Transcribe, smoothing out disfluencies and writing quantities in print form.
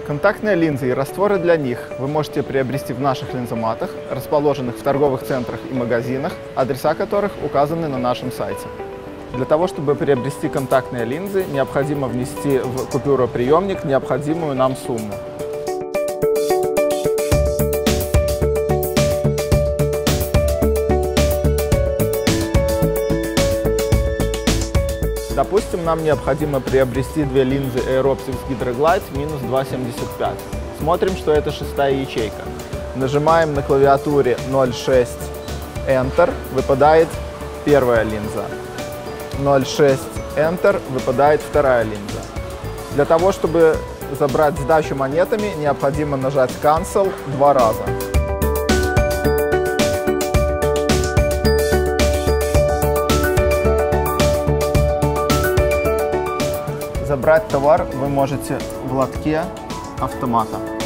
Контактные линзы и растворы для них вы можете приобрести в наших линзоматах, расположенных в торговых центрах и магазинах, адреса которых указаны на нашем сайте. Для того, чтобы приобрести контактные линзы, необходимо внести в купюроприемник необходимую нам сумму. Допустим, нам необходимо приобрести две линзы Aeroptics Hydroglide минус 2,75. Смотрим, что это шестая ячейка. Нажимаем на клавиатуре 0,6 Enter, выпадает первая линза. 0,6 Enter, выпадает вторая линза. Для того, чтобы забрать сдачу монетами, необходимо нажать Cancel 2 раза. Забрать товар вы можете в лотке автомата.